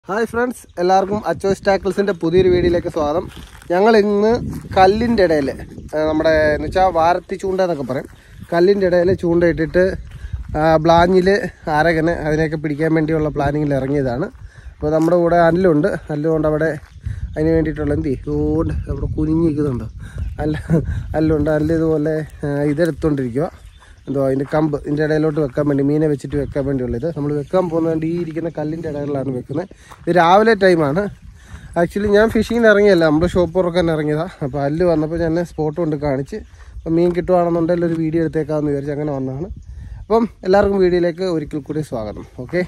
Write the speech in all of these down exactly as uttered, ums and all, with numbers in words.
Hi friends, എല്ലാവർക്കും അച്ചോയ്സ് ടാക്കിൾസിൻ്റെ പുതിയൊരു വീഡിയോയിലേക്ക് സ്വാഗതം. ഞങ്ങൾ ഇന്ന് കല്ലിൻ്റെ ഇടയിൽ നമ്മുടെ എന്ന് വെച്ചാൽ വാരത്തി ചൂണ്ട എന്നൊക്കെ പറയും, കല്ലിൻ്റെ ഇടയിൽ ചൂണ്ടയിട്ടിട്ട് ബ്ലാഞ്ഞിൽ അരകന് അതിനെയൊക്കെ പിടിക്കാൻ വേണ്ടിയുള്ള പ്ലാനിങ്ങിൽ ഇറങ്ങിയതാണ്. അപ്പോൾ നമ്മുടെ കൂടെ അല്ലുണ്ട്. അല്ലുകൊണ്ട് അവിടെ അതിന് വേണ്ടിയിട്ടുള്ള എന്ത് ഇതുകൊണ്ട് അവിടെ കുനിഞ്ഞിരിക്കുന്നുണ്ടോ അല്ല അല്ലുണ്ട്. അല്ല ഇതുപോലെ ഇതെടുത്തുകൊണ്ടിരിക്കുക, എന്തോ അതിൻ്റെ കമ്പ് ഇതിൻ്റെ ഇടയിലോട്ട് വെക്കാൻ വേണ്ടി, മീനെ വെച്ചിട്ട് വെക്കാൻ വേണ്ടിയുള്ള ഇത് നമ്മൾ വെക്കാൻ പോകുന്നതുകൊണ്ട് ഈ ഇരിക്കുന്ന കല്ലിൻ്റെ ഇടയിലാണ് വെക്കുന്നത്. ഇത് രാവിലെ ടൈമാണ്. ആക്ച്വലി ഞാൻ ഫിഷിങ്ങിന് ഇറങ്ങിയല്ല, നമ്മൾ ഷോപ്പ് തുറക്കാൻ ഇറങ്ങിയതാണ്. അപ്പോൾ അല്ല് വന്നപ്പോൾ ഞാൻ സ്പോട്ട് കൊണ്ട് കാണിച്ച്, അപ്പോൾ മീൻ കിട്ടുവാണെന്നുണ്ടെങ്കിൽ ഒരു വീഡിയോ എടുത്തേക്കാമെന്ന് വിചാരിച്ച് അങ്ങനെ വന്നതാണ്. അപ്പം എല്ലാവർക്കും വീഡിയോയിലേക്ക് ഒരിക്കൽ കൂടി സ്വാഗതം. ഓക്കെ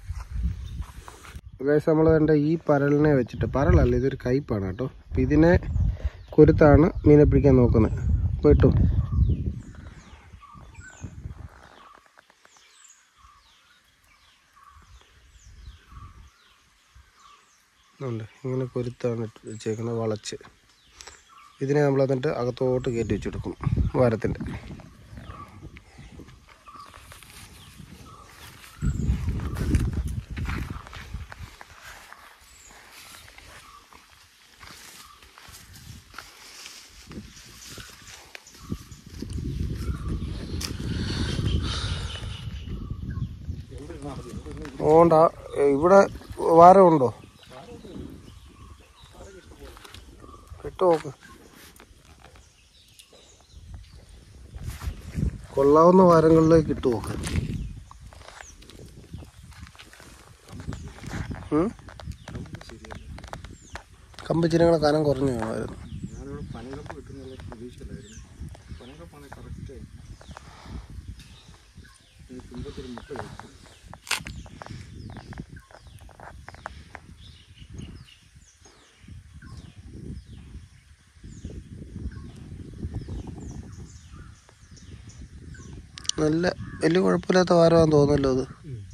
ഗൈസ്, നമ്മൾ വേണ്ട ഈ പരലിനെ വെച്ചിട്ട്, പരലല്ല ഇതൊരു കയ്പ്പാണ് കേട്ടോ. അപ്പം ഇതിനെ കൊരുത്താണ് മീനെ പിടിക്കാൻ നോക്കുന്നത്. അപ്പോൾ ഇട്ടു ഉണ്ട്, ഇങ്ങനെ കൊരുത്താണ് വെച്ചേക്കുന്നത് വളച്ച്. ഇതിനെ നമ്മൾ എന്നിട്ട് അകത്തോട്ട് കയറ്റി വെച്ചെടുക്കും വാരത്തിൻ്റെ. ഓണ്ടാ ഇവിടെ വാരമുണ്ടോ? ഇട്ട് നോക്ക്, കൊള്ളാവുന്ന വാരങ്ങളിലേക്ക് ഇട്ട് നോക്ക്. കമ്പിച്ചിരങ്ങളെ കനം കുറഞ്ഞു വേണമായിരുന്നു. നല്ല വലിയ കുഴപ്പമില്ലാത്ത വാരമാണെന്ന് തോന്നുന്നല്ലോ അത്.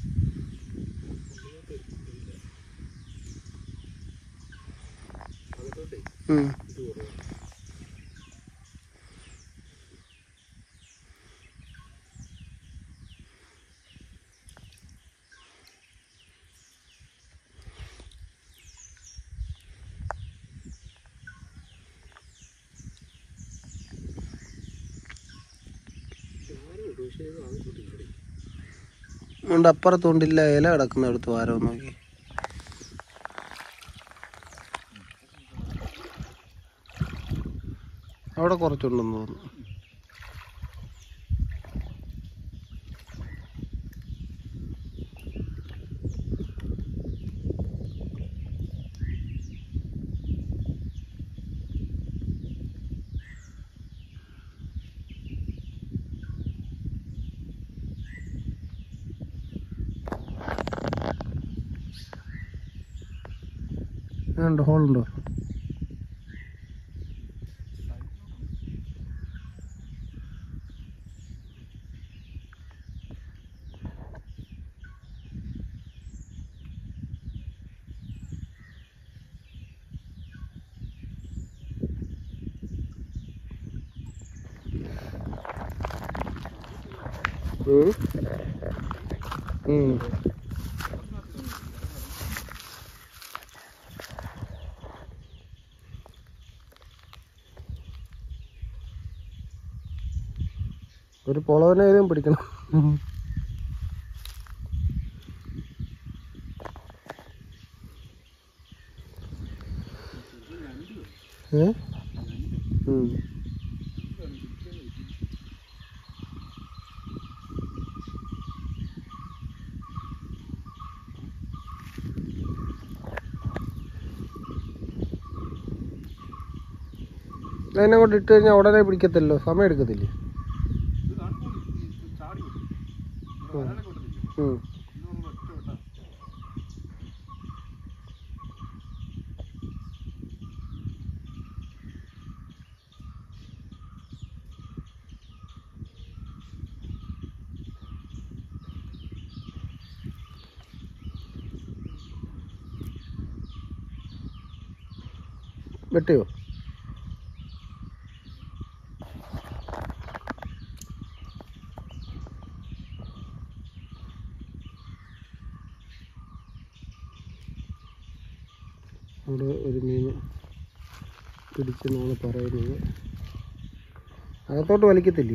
ഉണ്ട്, അപ്പുറത്തുണ്ടില്ല, ഇല കിടക്കുന്ന അടുത്ത് വാരം നോക്കി. അവിടെ കുറച്ചുണ്ടെന്ന് തോന്നുന്നു. ഉണ്ട്, ഹോളുണ്ടോ? ഒരു പൊളവനേലും പിടിക്കണം. ഏ അതിനെ കൊണ്ട് ഇട്ട് കഴിഞ്ഞാൽ ഉടനെ പിടിക്കത്തില്ലോ, സമയം എടുക്കത്തില്ലേ? വെട്ടിയോ? അവിടെ ഒരു മീൻ പിടിച്ചെന്നാണ് പറയുന്നത്. അകത്തോട്ട് വലിക്കത്തില്ലേ?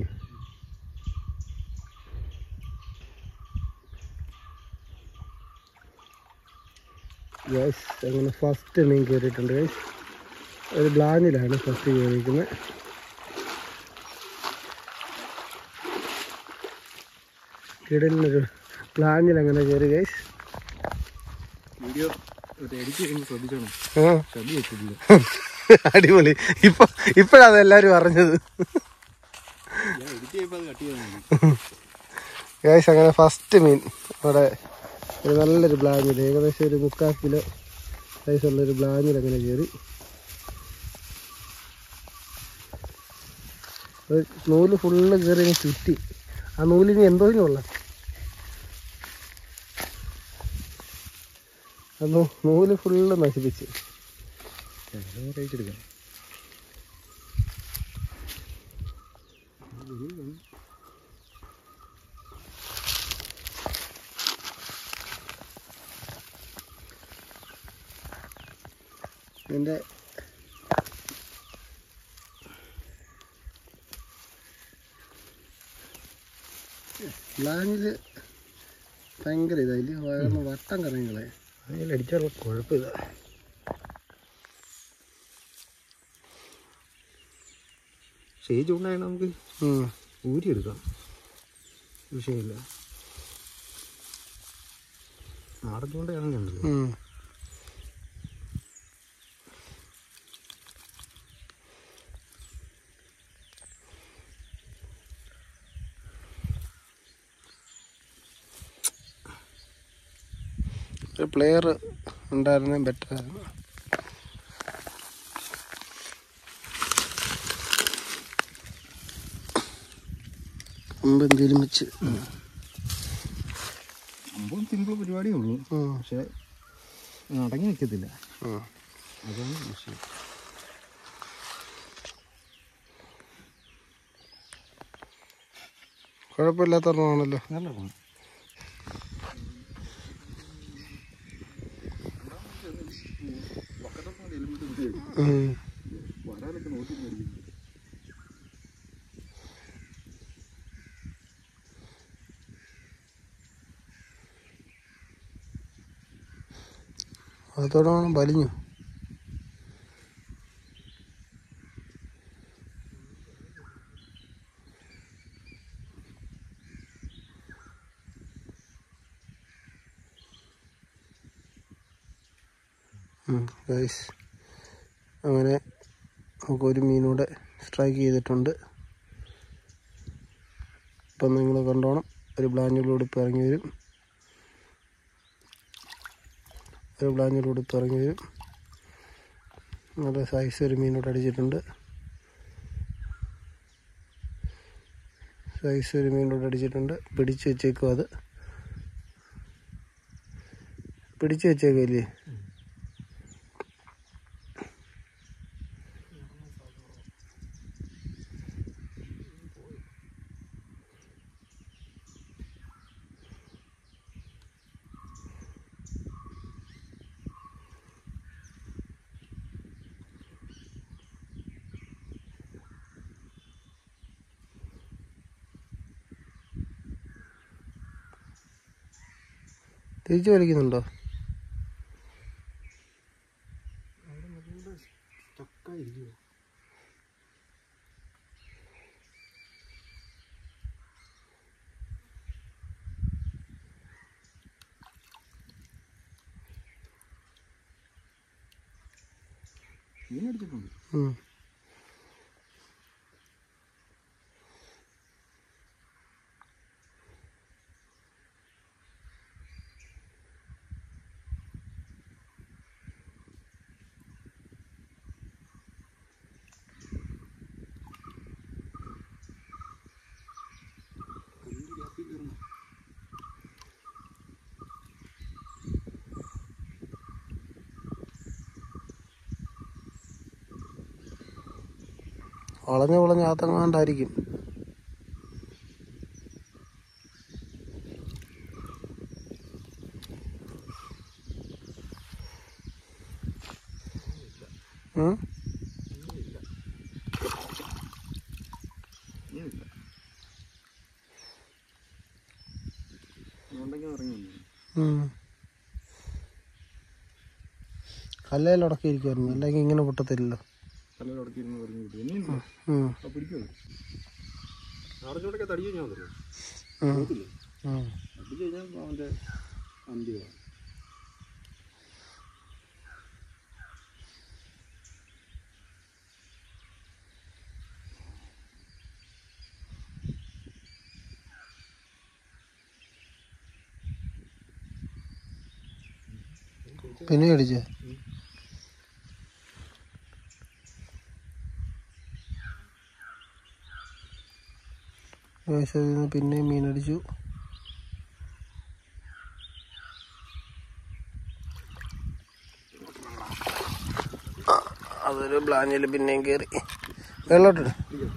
ഗൈസ് അങ്ങനെ ഫസ്റ്റ് മീൻ കയറിയിട്ടുണ്ട് ഗൈസ്. ഒരു ബ്ലാഞ്ഞിലാണ് ഫസ്റ്റ് കയറിയിരിക്കുന്നത്. കിടലിനൊരു ബ്ലാഞ്ഞിൽ അങ്ങനെ കയറി ഗൈസ്. വീഡിയോ ശ്രദ്ധിച്ചോണം. അടിപൊളി. ഇപ്പൊ ഇപ്പോഴാണ് എല്ലാരും അറിഞ്ഞത് ഗൈസ്. അങ്ങനെ ഫസ്റ്റ് മീൻ അവിടെ ഒരു നല്ലൊരു ബ്ലാഞ്ഞിൽ, ഏകദേശം ഒരു മുക്കാൽ കിലോ സൈസുള്ളൊരു ബ്ലാഞ്ഞിൽ അങ്ങനെ കയറി. നൂല് ഫുള്ള് കയറി ചുറ്റി. ആ നൂലിന് എന്തോ കൊള്ളാം. അത് നൂല് ഫുള്ള് നശിപ്പിച്ച് കഴിച്ചെടുക്കാം. എൻ്റെ ബ്ലാഞ്ഞിൽ ഭയങ്കര ഇതായില്ലേ, വയറിന് വട്ടം കറങ്ങികളെ. അതിലടിച്ചാലുള്ള കുഴപ്പമില്ല. പക്ഷേ ഈ ചൂണ്ടാണ് നമുക്ക് ഊരിയെടുക്കാം, വിഷയമില്ല. നാടൻ ചൂണ്ടയാണെങ്കിൽ ഉണ്ടല്ലോ. ഒരു പ്ലെയർ ഉണ്ടായിരുന്നേ ബെറ്റർ ആയിരുന്നു. മുമ്പ് എന്തെങ്കിലും വെച്ച് സംഭവം സിമ്പിൾ പരിപാടിയേ ഉള്ളൂ. പക്ഷെ അടങ്ങി നിൽക്കത്തില്ല, അതാണ് വിഷയം. കുഴപ്പമില്ലാത്ത ഒരെണ്ണമാണല്ലോ. നല്ല പോണം. വരാനൊക്കെ നോക്കി അതോടെ വലിഞ്ഞു. ഗൈസ് അങ്ങനെ നമുക്കൊരു മീനൂടെ സ്ട്രൈക്ക് ചെയ്തിട്ടുണ്ട്. ഇപ്പം നിങ്ങൾ കണ്ടോണം, ഒരു ബ്ലാഞ്ഞിലൂടെ ഇപ്പം ഇറങ്ങി വരും, ഒരു ബ്ലാഞ്ഞിലൂടെ ഇപ്പം ഇറങ്ങി വരും. നല്ല സൈസ് ഒരു മീനോട് അടിച്ചിട്ടുണ്ട്, സൈസ് ഒരു മീനോട് അടിച്ചിട്ടുണ്ട്. പിടിച്ച് വെച്ചേക്കും, അത് പിടിച്ച് വെച്ചേക്കല്ലേ. തിരിച്ചു വലിക്കുന്നുണ്ടോ? മീനടിച്ചിട്ടുണ്ട്. വളഞ്ഞ് വളഞ്ഞ് ആത്തങ്ങാണ്ടായിരിക്കും. കല്ലേൽ ഉടക്കിയിരിക്കുമായിരുന്നു, അല്ലെങ്കിൽ ഇങ്ങനെ പൊട്ടത്തില്ലല്ലോ. പിന്നെ അടിച്ചേ പിന്നെയും മീനടിച്ചു. അതൊരു ബ്ലാഞ്ഞിൽ പിന്നെയും കയറി വെള്ളോട്ട്.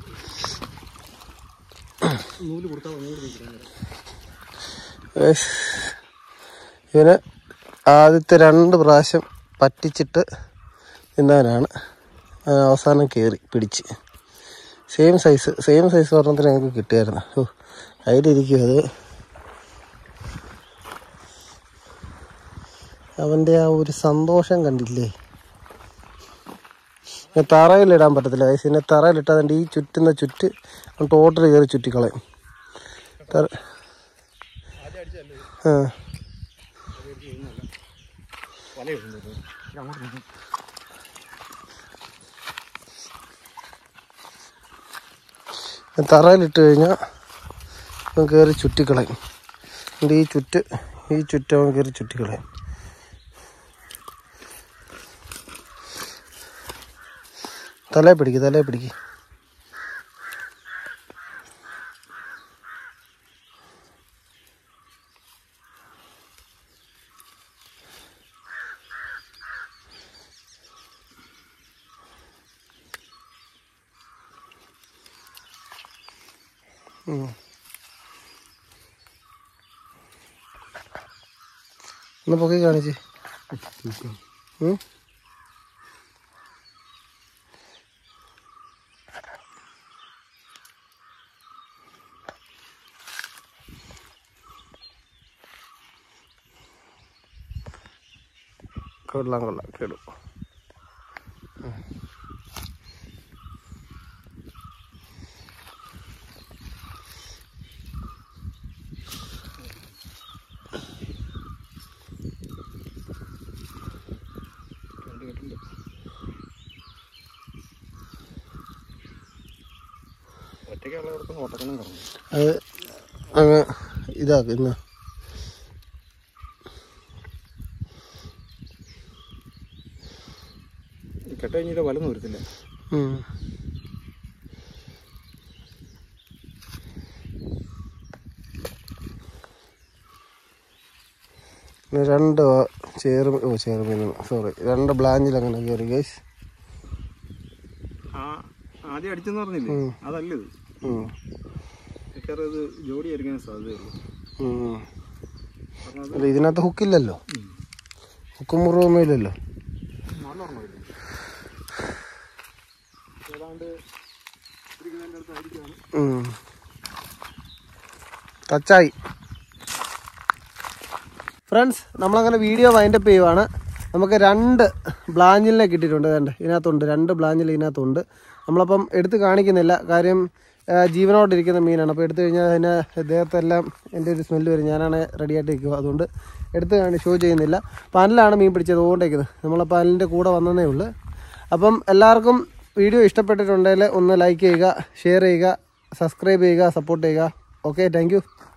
ഇവന് ആദ്യത്തെ രണ്ട് പ്രാവശ്യം പറ്റിച്ചിട്ട് തിന്നാനാണ് അവസാനം കയറി പിടിച്ച്. സെയിം സൈസ് സെയിം സൈസ് പറഞ്ഞത്തിന് ഞങ്ങൾക്ക് കിട്ടിയായിരുന്നു. ഓ അതിലിരിക്കും അത്. അവൻ്റെ ആ ഒരു സന്തോഷം കണ്ടില്ലേ. തറയിലിടാൻ പറ്റത്തില്ല വയസ്സ്. പിന്നെ തറയിലിട്ട് അതിൻ്റെ ഈ ചുറ്റുന്ന ചുറ്റ് ടോട്ടൽ കയറി ചുറ്റിക്കളയും. തറ ആ തറയിലിട്ട് കഴിഞ്ഞാൽ അവൻ കയറി ചുറ്റിക്കളയും. എൻ്റെ ഈ ചുറ്റ് ഈ ചുറ്റ് അവൻ കയറി ചുറ്റിക്കളയും. തലയെ പിടിക്ക് തലയെ പിടിക്ക്. ഒന്ന് പൊക്കി കാണിച്ച്. കൊള്ളാം കൊള്ളാം കേടു. അത് അങ്ങ് ഇതാക്കും ഇന്ന്. കെട്ട് കഴിഞ്ഞിട്ട് വലന്ന് വരത്തില്ല. രണ്ട് ചേറ് ഓ ചേറുമീൻ സോറി രണ്ട് ബ്ലാഞ്ചിൽ അങ്ങനെ കയറി ഗൈസ്. ആദ്യം അടിച്ചെന്ന് പറഞ്ഞില്ലേ, അതല്ലത്. ഇത് ജോഡിയായിരിക്കാൻ സാധ്യതയുള്ളൂ. അല്ല ഇതിനകത്ത് ഹുക്കില്ലല്ലോ, ഹുക്കും മുറിവൊന്നും ഇല്ലല്ലോ. ടച്ചായി. ഫ്രണ്ട്സ് നമ്മളങ്ങനെ വീഡിയോ വൈൻഡപ്പ് ചെയ്യുവാണ്. നമുക്ക് രണ്ട് ബ്ലാഞ്ചിലിനെ കിട്ടിയിട്ടുണ്ട്. വേണ്ട ഇതിനകത്തുണ്ട്, രണ്ട് ബ്ലാഞ്ചിൽ ഇതിനകത്തുണ്ട്. നമ്മളപ്പം എടുത്ത് കാണിക്കുന്നില്ല, കാര്യം ജീവനോടിരിക്കുന്ന മീനാണ്. അപ്പോൾ എടുത്തു കഴിഞ്ഞാൽ അതിന് ദേഹത്തെല്ലാം എൻ്റെ ഒരു സ്മെല്ല് വരും. ഞാനാണ് റെഡിയായിട്ട് നിൽക്കുക, അതുകൊണ്ട് എടുത്ത് കാണി ഷോ ചെയ്യുന്നില്ല. പാനലാണ് മീൻ പിടിച്ചത് ഓണ്ടേക്കുന്നത്. നമ്മളെ പാനലിൻ്റെ കൂടെ വന്നതേ ഉള്ളൂ. അപ്പം എല്ലാവർക്കും വീഡിയോ ഇഷ്ടപ്പെട്ടിട്ടുണ്ടെങ്കിൽ ഒന്ന് ലൈക്ക് ചെയ്യുക, ഷെയർ ചെയ്യുക, സബ്സ്ക്രൈബ് ചെയ്യുക, സപ്പോർട്ട് ചെയ്യുക. Okay, thank U.